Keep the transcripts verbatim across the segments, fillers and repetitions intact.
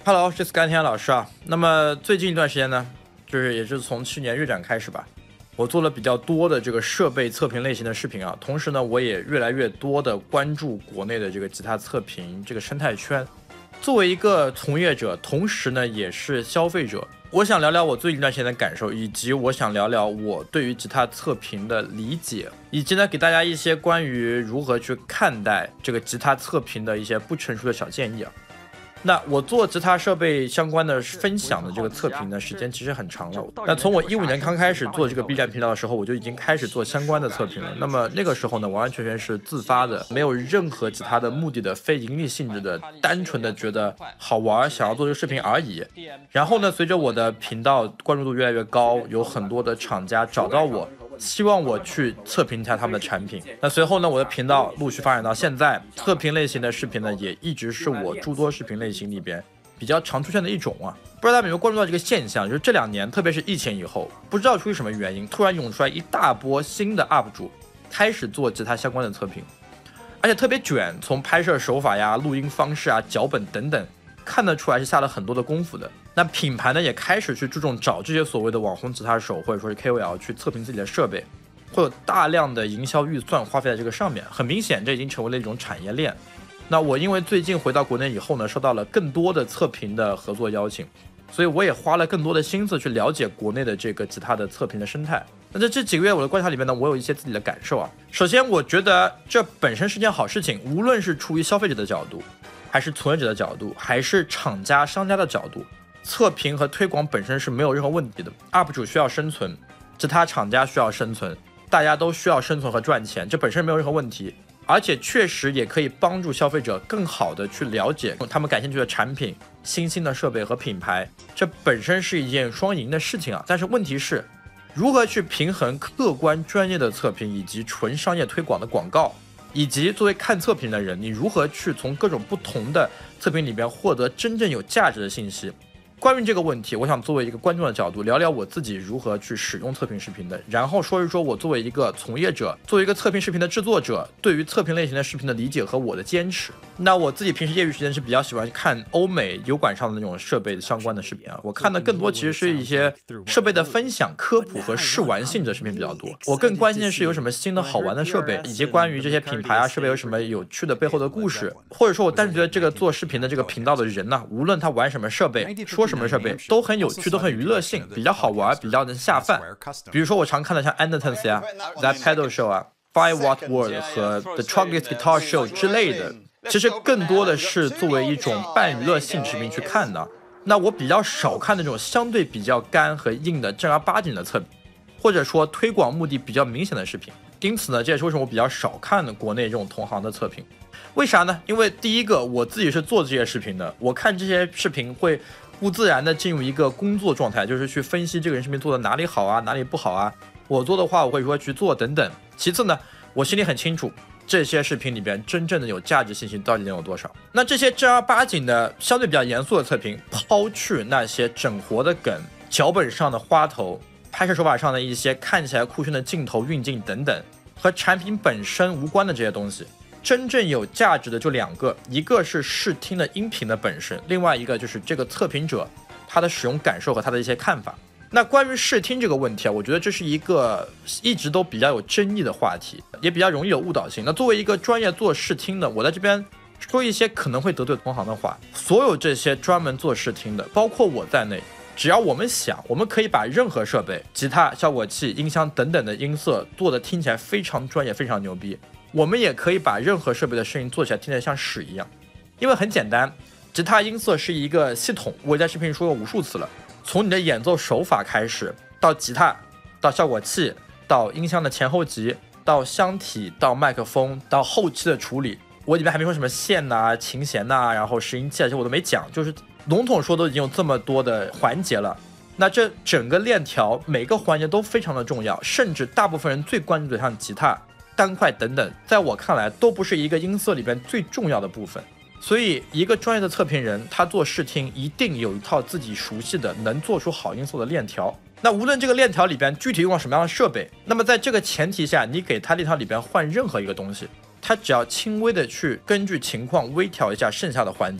Hello， 我是甘天老师啊。那么最近一段时间呢，就是也是从去年月展开始吧，我做了比较多的这个设备测评类型的视频啊。同时呢，我也越来越多的关注国内的这个吉他测评这个生态圈。作为一个从业者，同时呢也是消费者，我想聊聊我最近一段时间的感受，以及我想聊聊我对于吉他测评的理解，以及呢给大家一些关于如何去看待这个吉他测评的一些不成熟的小建议啊。那我做吉他设备相关的分享的这个测评呢，时间其实很长了。那从我一五年刚开始做这个 B 站频道的时候，我就已经开始做相关的测评了。那么那个时候呢，完完全全是自发的，没有任何其他的目的的、非盈利性质的，单纯的觉得好玩，想要做这个视频而已。然后呢，随着我的频道关注度越来越高，有很多的厂家找到我，希望我去测评一下他们的产品。那随后呢，我的频道陆续发展到现在，测评类型的视频呢，也一直是我诸多视频类型里边比较常出现的一种啊。不知道大家有没有关注到这个现象，就是这两年，特别是疫情以后，不知道出于什么原因，突然涌出来一大波新的 U P 主开始做吉他相关的测评，而且特别卷，从拍摄手法呀、录音方式啊、脚本等等，看得出来是下了很多的功夫的。那品牌呢也开始去注重找这些所谓的网红吉他手或者说是 K O L 去测评自己的设备，会有大量的营销预算花费在这个上面。很明显，这已经成为了一种产业链。那我因为最近回到国内以后呢，收到了更多的测评的合作邀请，所以我也花了更多的心思去了解国内的这个吉他的测评的生态。那在这几个月我的观察里面呢，我有一些自己的感受啊。首先，我觉得这本身是件好事情，无论是出于消费者的角度，还是从业者的角度，还是厂家商家的角度，测评和推广本身是没有任何问题的。 U P 主需要生存，吉他厂家需要生存，大家都需要生存和赚钱，这本身没有任何问题。而且确实也可以帮助消费者更好的去了解他们感兴趣的产品、新兴的设备和品牌，这本身是一件双赢的事情啊。但是问题是，如何去平衡客观专业的测评以及纯商业推广的广告，以及作为看测评的人，你如何去从各种不同的测评里边获得真正有价值的信息。关于这个问题，我想作为一个观众的角度聊聊我自己如何去使用测评视频的，然后说一说我作为一个从业者，作为一个测评视频的制作者，对于测评类型的视频的理解和我的坚持。那我自己平时业余时间是比较喜欢看欧美油管上的那种设备相关的视频啊，我看的更多其实是一些设备的分享、科普和试玩性质的视频比较多。我更关心的是有什么新的好玩的设备，以及关于这些品牌啊设备有什么有趣的背后的故事，或者说我单纯觉得这个做视频的这个频道的人呢、啊，无论他玩什么设备，说什么设备都很有趣，都很娱乐性，比较好玩，比较能下饭。比如说我常看的像 Andertons 呀、That Pedal Show 啊、Five Watt World 和 The Truckist Guitar Show 之类的，其实更多的是作为一种半娱乐性视频去看的。那我比较少看那种相对比较干和硬的正儿八经的测评，或者说推广目的比较明显的视频。因此呢，这也是为什么我比较少看的国内这种同行的测评。为啥呢？因为第一个，我自己是做这些视频的，我看这些视频会不自然的进入一个工作状态，就是去分析这个人视频做的哪里好啊，哪里不好啊。我做的话，我会如何去做等等。其次呢，我心里很清楚，这些视频里边真正的有价值信息到底能有多少。那这些正儿八经的、相对比较严肃的测评，抛去那些整活的梗、脚本上的花头、拍摄手法上的一些看起来酷炫的镜头、运镜等等，和产品本身无关的这些东西。真正有价值的就两个，一个是试听的音频的本身，另外一个就是这个测评者他的使用感受和他的一些看法。那关于试听这个问题啊，我觉得这是一个一直都比较有争议的话题，也比较容易有误导性。那作为一个专业做试听的，我在这边说一些可能会得罪同行的话，所有这些专门做试听的，包括我在内，只要我们想，我们可以把任何设备、吉他、效果器、音箱等等的音色做的听起来非常专业、非常牛逼。我们也可以把任何设备的声音做起来听起来像屎一样，因为很简单，吉他音色是一个系统，我也在视频里说过无数次了。从你的演奏手法开始，到吉他，到效果器，到音箱的前后级，到箱体，到麦克风，到后期的处理，我里面还没说什么线呐、啊、琴弦呐、啊，然后拾音器啊，这些我都没讲，就是笼统说都已经有这么多的环节了。那这整个链条每个环节都非常的重要，甚至大部分人最关注的像吉他、单块等等，在我看来都不是一个音色里边最重要的部分。所以一个专业的测评人，他做试听一定有一套自己熟悉的能做出好音色的链条。那无论这个链条里边具体用了什么样的设备，那么在这个前提下，你给他链条里边换任何一个东西，他只要轻微的去根据情况微调一下剩下的环节，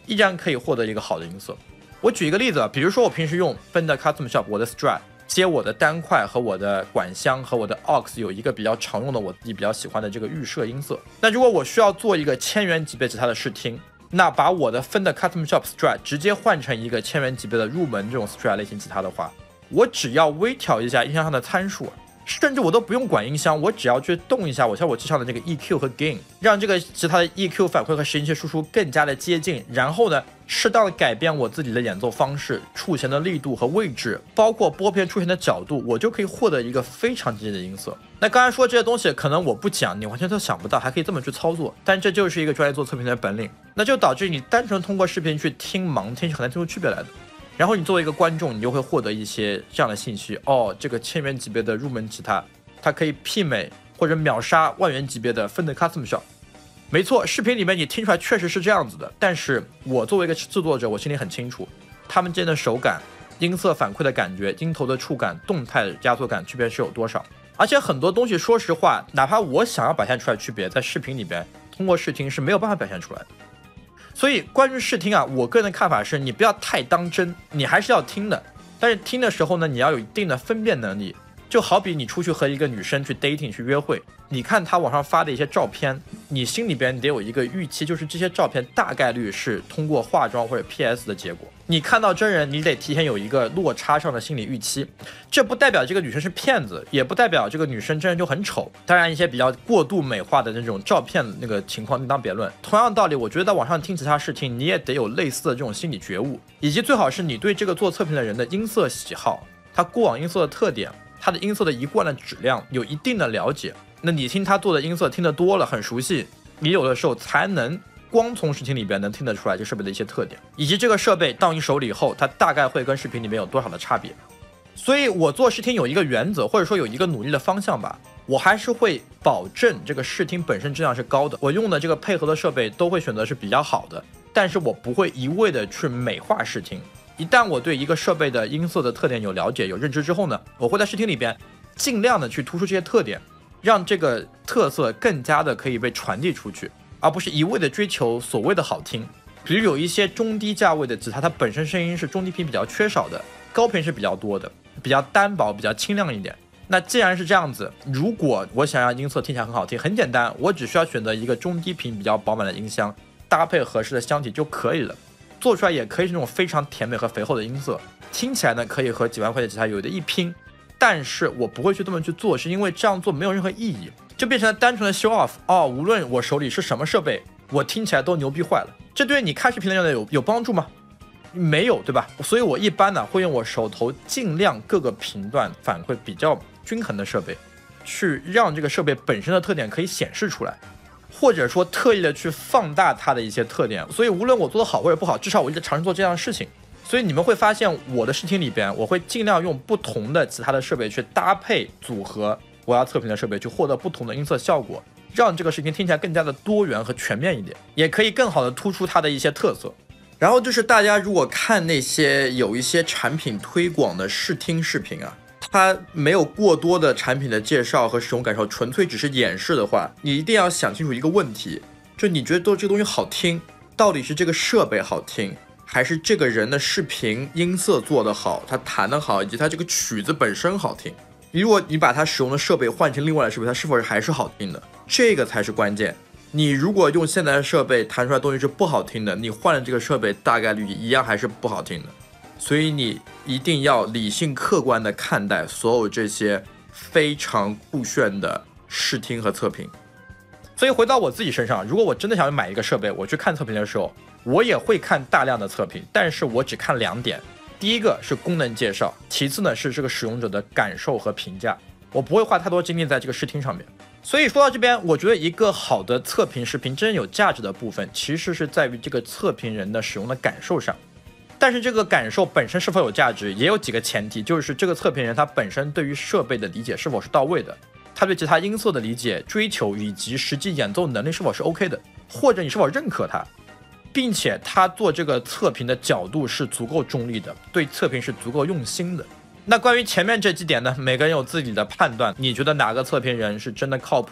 依然可以获得一个好的音色。我举一个例子啊，比如说我平时用 Fender Custom Shop 我的 Strat 接我的单块和我的管箱和我的 aux 有一个比较常用的我自己比较喜欢的这个预设音色。那如果我需要做一个千元级别吉他的试听，那把我的 Fender Custom Shop Strat 直接换成一个千元级别的入门这种 Strat 类型吉他的话，我只要微调一下音箱上的参数，甚至我都不用管音箱，我只要去动一下我效果器上的这个 E Q 和 Gain， 让这个吉他的 E Q 反馈和拾音器输出更加的接近，然后呢，适当的改变我自己的演奏方式、触弦的力度和位置，包括拨片触弦的角度，我就可以获得一个非常接近的音色。那刚才说这些东西，可能我不讲，你完全都想不到，还可以这么去操作，但这就是一个专业做测评的本领，那就导致你单纯通过视频去听盲听是很难听出区别来的。然后你作为一个观众，你就会获得一些这样的信息，哦，这个千元级别的入门吉他，它可以媲美或者秒杀万元级别的 Fender Custom Shop。没错，视频里面你听出来确实是这样子的，但是我作为一个制作者，我心里很清楚，他们之间的手感、音色反馈的感觉、音头的触感、动态压缩感区别是有多少。而且很多东西，说实话，哪怕我想要表现出来区别，在视频里边通过视听是没有办法表现出来的。所以关于试听啊，我个人的看法是，你不要太当真，你还是要听的，但是听的时候呢，你要有一定的分辨能力。就好比你出去和一个女生去 dating 去约会，你看她网上发的一些照片，你心里边得有一个预期，就是这些照片大概率是通过化妆或者 P S 的结果。你看到真人，你得提前有一个落差上的心理预期。这不代表这个女生是骗子，也不代表这个女生真人就很丑。当然，一些比较过度美化的那种照片那个情况另当别论。同样道理，我觉得在网上听其他试听，你也得有类似的这种心理觉悟，以及最好是你对这个做测评的人的音色喜好，他过往音色的特点，他的音色的一贯的质量有一定的了解。那你听他做的音色听得多了，很熟悉，你有的时候才能光从视听里边能听得出来这设备的一些特点，以及这个设备到你手里以后，它大概会跟视频里面有多少的差别。所以我做试听有一个原则，或者说有一个努力的方向吧，我还是会保证这个试听本身质量是高的，我用的这个配合的设备都会选择是比较好的，但是我不会一味的去美化试听。一旦我对一个设备的音色的特点有了解有认知之后呢，我会在试听里边尽量的去突出这些特点，让这个特色更加的可以被传递出去，而不是一味的追求所谓的好听。比如有一些中低价位的吉他，它本身声音是中低频比较缺少的，高频是比较多的，比较单薄，比较清亮一点。那既然是这样子，如果我想让音色听起来很好听，很简单，我只需要选择一个中低频比较饱满的音箱，搭配合适的箱体就可以了，做出来也可以是那种非常甜美和肥厚的音色，听起来呢可以和几万块的吉他有的一拼。但是我不会去这么去做，是因为这样做没有任何意义，就变成了单纯的 show off。哦，无论我手里是什么设备，我听起来都牛逼坏了。这对你看视频的人有有帮助吗？没有，对吧？所以我一般呢会用我手头尽量各个频段反馈比较均衡的设备，去让这个设备本身的特点可以显示出来，或者说特意的去放大它的一些特点。所以无论我做的好或者不好，至少我一直尝试做这样的事情。所以你们会发现我的视听里边，我会尽量用不同的其他的设备去搭配组合我要测评的设备，去获得不同的音色效果，让这个视频听起来更加的多元和全面一点，也可以更好的突出它的一些特色。然后就是大家如果看那些有一些产品推广的试听视频啊，它没有过多的产品的介绍和使用感受，纯粹只是演示的话，你一定要想清楚一个问题，就你觉得这个东西好听，到底是这个设备好听，还是这个人的视频音色做得好，他弹得好，以及他这个曲子本身好听。如果你把他使用的设备换成另外的设备，它是否是还是好听的，这个才是关键。你如果用现在的设备弹出来的东西是不好听的，你换了这个设备大概率一样还是不好听的。所以你一定要理性客观的看待所有这些非常酷炫的试听和测评。所以回到我自己身上，如果我真的想买一个设备，我去看测评的时候，我也会看大量的测评，但是我只看两点。第一个是功能介绍，其次呢是这个使用者的感受和评价，我不会花太多精力在这个试听上面。所以说到这边，我觉得一个好的测评视频真正有价值的部分，其实是在于这个测评人的使用的感受上。但是这个感受本身是否有价值，也有几个前提，就是这个测评人他本身对于设备的理解是否是到位的，他对其他音色的理解、追求以及实际演奏能力是否是 OK 的，或者你是否认可他，并且他做这个测评的角度是足够中立的，对测评是足够用心的。那关于前面这几点呢，每个人有自己的判断，你觉得哪个测评人是真的靠谱，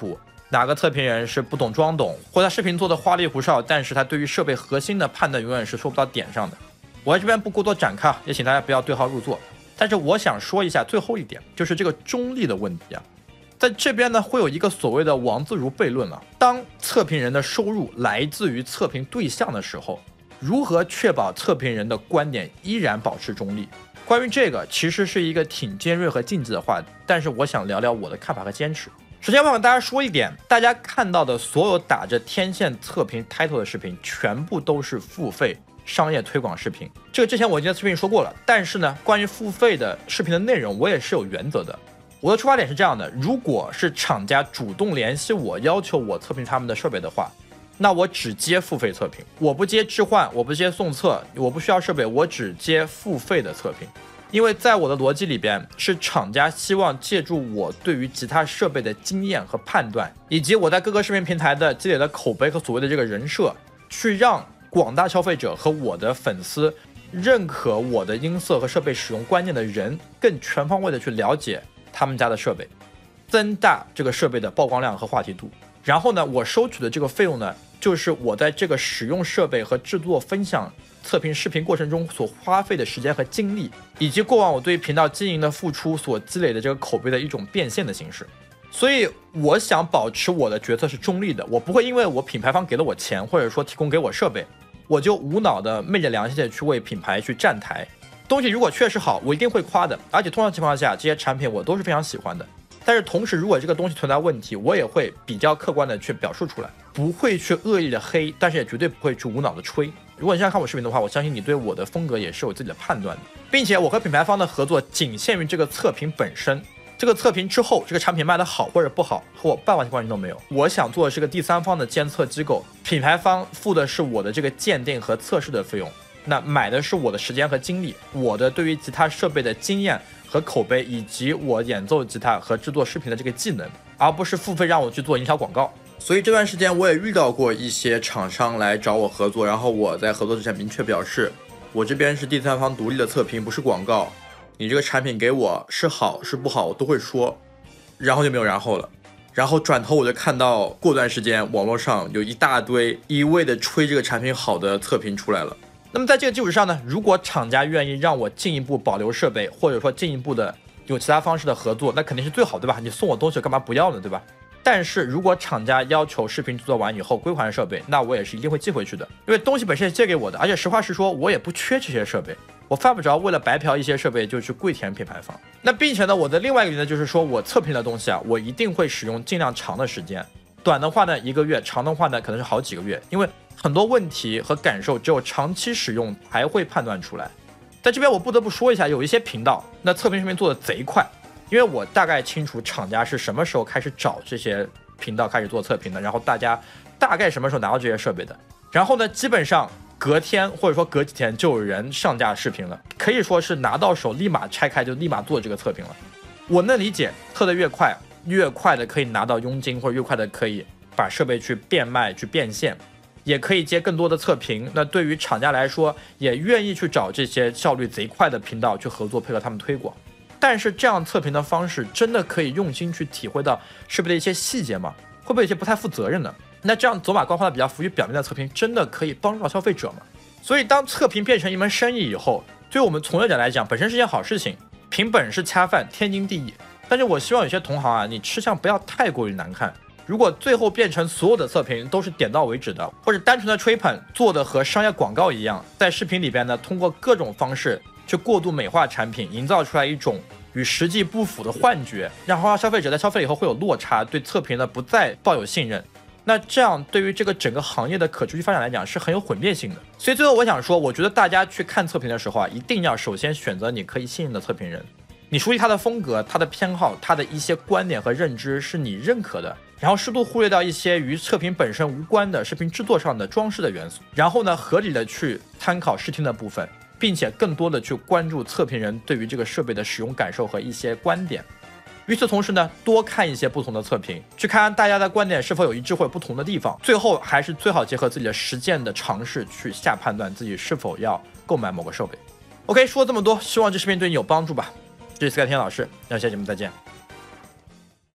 哪个测评人是不懂装懂，或者他视频做的花里胡哨，但是他对于设备核心的判断永远是说不到点上的。我在这边不过多展开，也请大家不要对号入座。但是我想说一下最后一点，就是这个中立的问题啊。在这边呢，会有一个所谓的王自如悖论了。当测评人的收入来自于测评对象的时候，如何确保测评人的观点依然保持中立？关于这个，其实是一个挺尖锐和禁忌的话，但是我想聊聊我的看法和坚持。首先，我想跟大家说一点，大家看到的所有打着天线测评 title 的视频，全部都是付费商业推广视频。这个之前我已经在视频里说过了，但是呢，关于付费的视频的内容，我也是有原则的。我的出发点是这样的，如果是厂家主动联系我，要求我测评他们的设备的话，那我只接付费测评，我不接置换，我不接送测，我不需要设备，我只接付费的测评。因为在我的逻辑里边，是厂家希望借助我对于吉他设备的经验和判断，以及我在各个视频平台的积累的口碑和所谓的这个人设，去让广大消费者和我的粉丝认可我的音色和设备使用观念的人，更全方位的去了解他们家的设备，增大这个设备的曝光量和话题度。然后呢，我收取的这个费用呢，就是我在这个使用设备和制作、分享、测评视频过程中所花费的时间和精力，以及过往我对于频道经营的付出所积累的这个口碑的一种变现的形式。所以我想保持我的决策是中立的，我不会因为我品牌方给了我钱，或者说提供给我设备，我就无脑的昧着良心的去为品牌去站台。东西如果确实好，我一定会夸的，而且通常情况下，这些产品我都是非常喜欢的。但是同时，如果这个东西存在问题，我也会比较客观的去表述出来，不会去恶意的黑，但是也绝对不会去无脑的吹。如果你想看我视频的话，我相信你对我的风格也是有自己的判断的，并且我和品牌方的合作仅限于这个测评本身。这个测评之后，这个产品卖得好或者不好，和我半毛钱关系都没有。我想做的是个第三方的监测机构，品牌方付的是我的这个鉴定和测试的费用，那买的是我的时间和精力，我的对于吉他设备的经验和口碑，以及我演奏吉他和制作视频的这个技能，而不是付费让我去做营销广告。所以这段时间我也遇到过一些厂商来找我合作，然后我在合作之前明确表示，我这边是第三方独立的测评，不是广告，你这个产品给我是好是不好我都会说，然后就没有然后了。然后转头我就看到过段时间网络上有一大堆一味的吹这个产品好的测评出来了。那么在这个基础上呢，如果厂家愿意让我进一步保留设备，或者说进一步的有其他方式的合作，那肯定是最好，对吧？你送我东西干嘛不要呢，对吧？但是如果厂家要求视频制作完以后归还设备，那我也是一定会寄回去的，因为东西本身是借给我的，而且实话实说，我也不缺这些设备，我犯不着为了白嫖一些设备就去跪舔品牌方。那并且呢，我的另外一个原则就是说，我测评的东西啊，我一定会使用尽量长的时间，短的话呢一个月，长的话呢可能是好几个月，因为很多问题和感受只有长期使用才会判断出来。在这边我不得不说一下，有一些频道那测评视频做的贼快，因为我大概清楚厂家是什么时候开始找这些频道开始做测评的，然后大家大概什么时候拿到这些设备的，然后呢基本上隔天或者说隔几天就有人上架视频了，可以说是拿到手立马拆开就立马做这个测评了。我能理解测的越快越快的可以拿到佣金，或者越快的可以把设备去变卖去变现，也可以接更多的测评，那对于厂家来说也愿意去找这些效率贼快的频道去合作，配合他们推广。但是这样测评的方式真的可以用心去体会到设备的一些细节吗？会不会有些不太负责任呢？那这样走马观花的比较浮于表面的测评真的可以帮助到消费者吗？所以当测评变成一门生意以后，对我们从业者来讲本身是件好事情，凭本事恰饭天经地义。但是我希望有些同行啊，你吃相不要太过于难看。如果最后变成所有的测评都是点到为止的，或者单纯的吹捧，做的和商业广告一样，在视频里边呢，通过各种方式去过度美化产品，营造出来一种与实际不符的幻觉，然后让消费者在消费以后会有落差，对测评呢不再抱有信任。那这样对于这个整个行业的可持续发展来讲是很有毁灭性的。所以最后我想说，我觉得大家去看测评的时候啊，一定要首先选择你可以信任的测评人，你熟悉他的风格、他的偏好、他的一些观点和认知是你认可的，然后适度忽略掉一些与测评本身无关的视频制作上的装饰的元素，然后呢合理的去参考试听的部分，并且更多的去关注测评人对于这个设备的使用感受和一些观点。与此同时呢，多看一些不同的测评，去看看大家的观点是否有一致或者不同的地方，最后还是最好结合自己的实践的尝试去下判断自己是否要购买某个设备。OK， 说了这么多，希望这视频对你有帮助吧。这是 Sky 天老师，那下期节目再见。